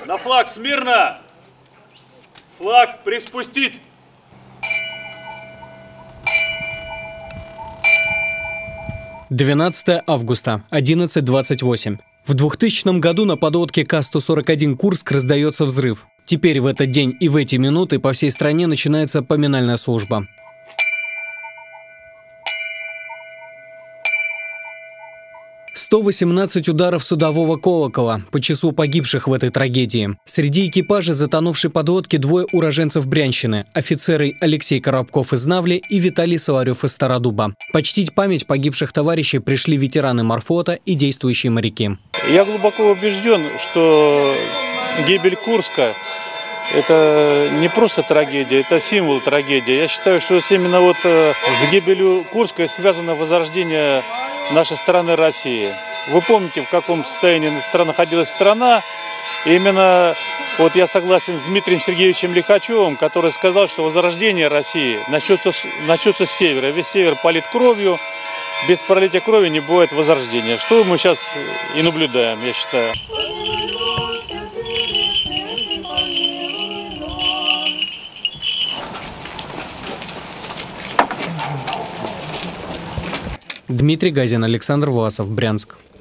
На флаг смирно! Флаг приспустить! «12 августа, 11:28. В 2000 году на подлодке К-141 «Курск» раздается взрыв. Теперь в этот день и в эти минуты по всей стране начинается поминальная служба. «118 ударов судового колокола» по числу погибших в этой трагедии. Среди экипажа затонувшей подлодки двое уроженцев Брянщины – офицеры Алексей Коробков из Навли и Виталий Соларев из Стародуба. Почтить память погибших товарищей пришли ветераны морфлота и действующие моряки. Я глубоко убежден, что гибель Курска – это не просто трагедия, это символ трагедии. Я считаю, что именно вот с гибелью Курска связано возрождение нашей страны России. Вы помните, в каком состоянии находилась страна. И именно вот я согласен с Дмитрием Сергеевичем Лихачевым, который сказал, что возрождение России начнется с севера. Весь север палит кровью. Без пролития крови не бывает возрождения. Что мы сейчас и наблюдаем, я считаю. Дмитрий Газин, Александр Власов, Брянск.